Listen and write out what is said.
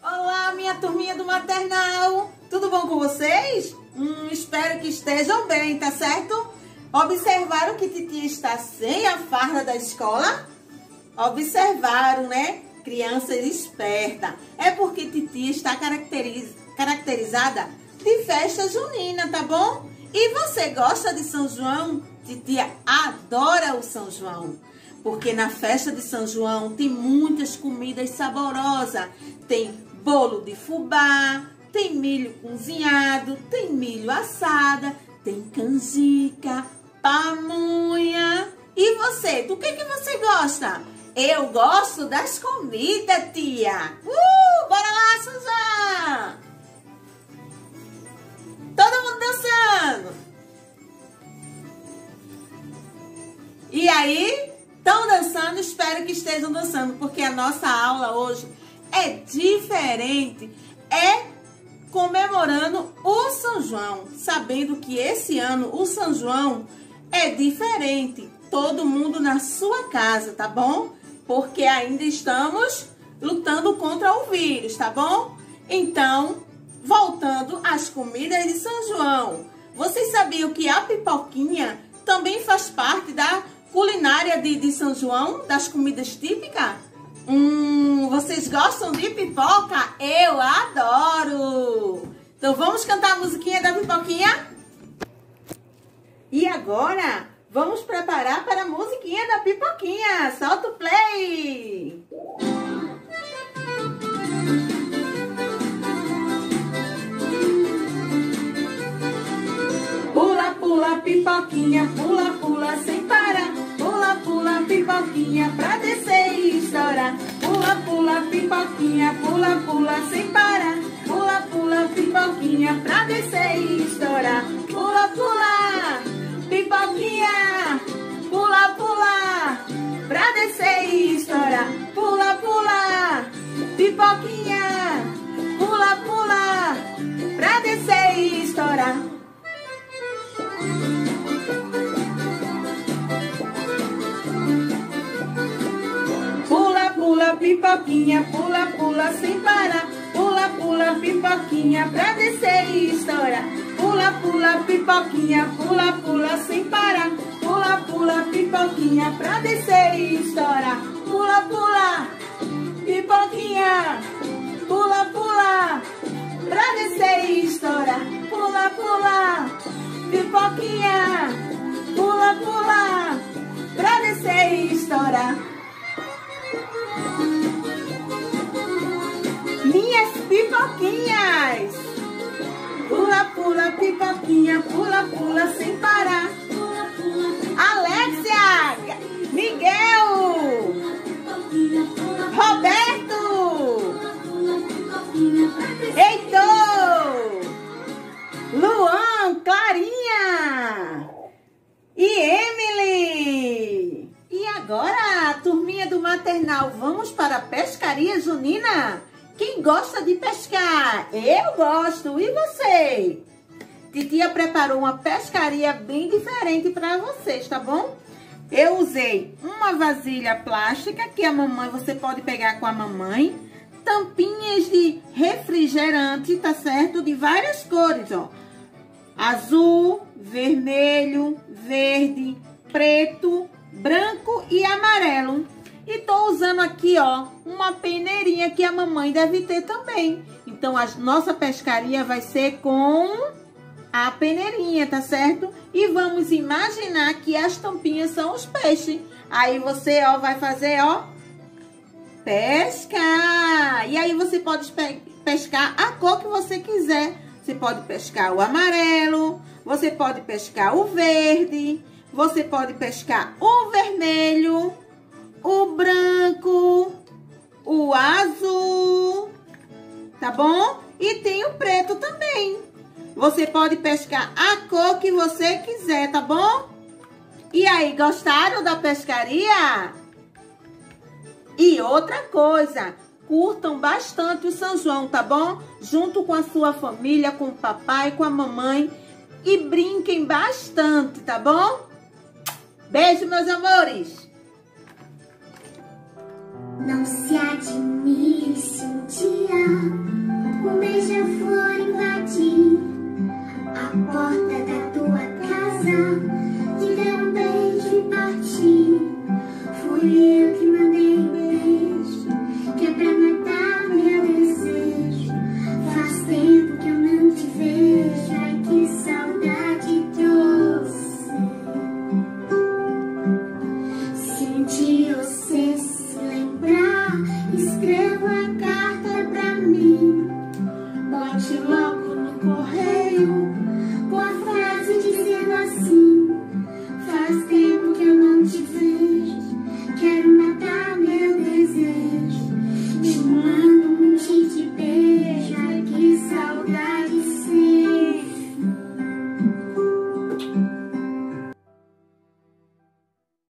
Olá, minha turminha do maternal! Tudo bom com vocês? Espero que estejam bem, tá certo? Observaram que titia está sem a farda da escola? Observaram, né? Criança esperta. É porque titia está caracterizada de festa junina, tá bom? E você gosta de São João? Titia adora o São João. Porque na festa de São João tem muitas comidas saborosas. Tem bolo de fubá, tem milho cozinhado, tem milho assada, tem canjica, pamonha. E você, do que você gosta? Eu gosto das comidas, tia. Bora lá, Suzana! Todo mundo dançando. E aí? Estão dançando? Espero que estejam dançando, porque a nossa aula hoje é diferente, é comemorando o São João, sabendo que esse ano o São João é diferente, todo mundo na sua casa, tá bom? Porque ainda estamos lutando contra o vírus, tá bom? Então, voltando às comidas de São João, vocês sabiam que a pipoquinha também faz parte da culinária de São João, das comidas típicas? Vocês gostam de pipoca? Eu adoro! Então vamos cantar a musiquinha da pipoquinha? E agora, vamos preparar para a musiquinha da pipoquinha. Solta o play! Pula, pula, pipoquinha, pula, pula sem parar. Pula, pula, pipoquinha, pra descer e estourar. Pula, pula, pipoquinha, pula, pula sem parar. Pula, pula, pipoquinha, pra descer e estourar. Pula, pula, pipoquinha, pula, pula, pra descer e estourar. Pula, pula, pipoquinha, pula, pula, pra descer e estourar. Pula, pipoquinha, pula, pula sem parar. Pula, pula, pipoquinha, pra descer e estourar. Pula, pula, pipoquinha, pula, pula sem parar. Pula, pula, pipoquinha, pra descer e estourar. Pula, pula, pipoquinha, pula, pula, pra descer e estourar. Pula, pula, pipoquinha, pula, pula, pra descer e estourar. Minhas pipoquinhas! Pula, pula, pipoquinha, pula, pula sem parar. Alexia! Miguel! Roberto! Heitor! Luan! Clarinha! E Emily! E agora, turminha do maternal, vamos para a pescaria junina? Quem gosta de pescar? Eu gosto. E você? Titia preparou uma pescaria bem diferente para vocês, tá bom? Eu usei uma vasilha plástica que a mamãe, você pode pegar com a mamãe. Tampinhas de refrigerante, tá certo? De várias cores, ó. Azul, vermelho, verde, preto, branco e amarelo. E tô usando aqui, ó, uma peneirinha que a mamãe deve ter também. Então, a nossa pescaria vai ser com a peneirinha, tá certo? E vamos imaginar que as tampinhas são os peixes. Aí você, ó, vai fazer, ó, pescar. E aí você pode pescar a cor que você quiser. Você pode pescar o amarelo, você pode pescar o verde, você pode pescar o vermelho, o branco, o azul, tá bom? E tem o preto também. Você pode pescar a cor que você quiser, tá bom? E aí, gostaram da pescaria? E outra coisa, curtam bastante o São João, tá bom? Junto com a sua família, com o papai, com a mamãe. E brinquem bastante, tá bom? Beijo, meus amores! Não se admire se um dia um beija-flor invadir a porta da tua casa, te der um beijo e partir. Fui eu que mandei um beijo, que é pra matar meu desejo. Faz tempo que eu não te vejo, ai que saudade trouxe. Se um dia